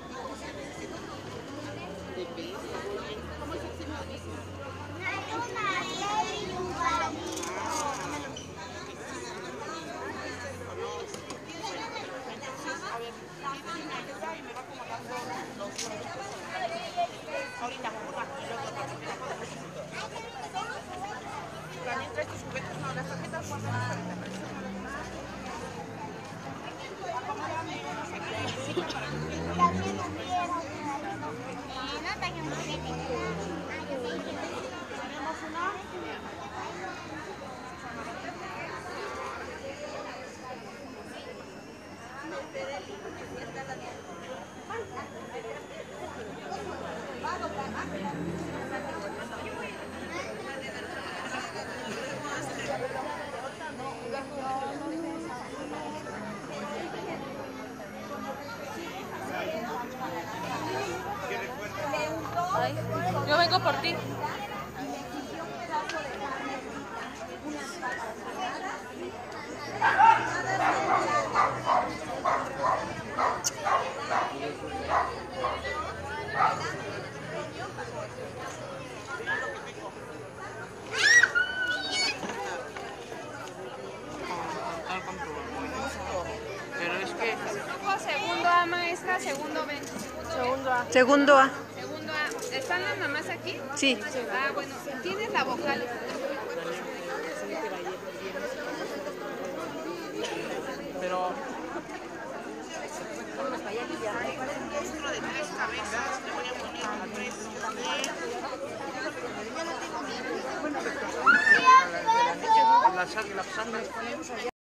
Ahorita, también traes tus juguetes, no, las tarjetas guardan ahorita. No tengo un juguete. Tenemos una. Ay, yo vengo por ti. Pero es que... Segundo A, maestra, segundo B. Segundo A. Segundo A. ¿Están las mamás aquí? Sí. Ah, bueno. ¿Tienes la vocal? Pero... Dentro de 3 cabezas le voy a poner un precio de... La sangre